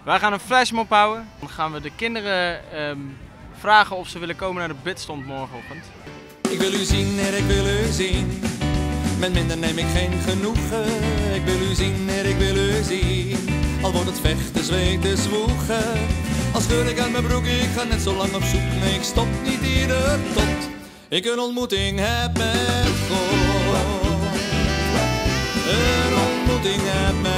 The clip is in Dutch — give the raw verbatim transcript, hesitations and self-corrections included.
Wij gaan een flashmob houden. Dan gaan we de kinderen um, vragen of ze willen komen naar de bidstond morgenochtend. Ik wil u zien, er ik wil u zien. Met minder neem ik geen genoegen. Ik wil u zien, er ik wil u zien. Al wordt het vechten, zweten, zwoegen. Als scheur ik uit mijn broek, ik ga net zo lang op zoek. Nee, ik stop niet ieder tot ik een ontmoeting heb met God. Een ontmoeting heb met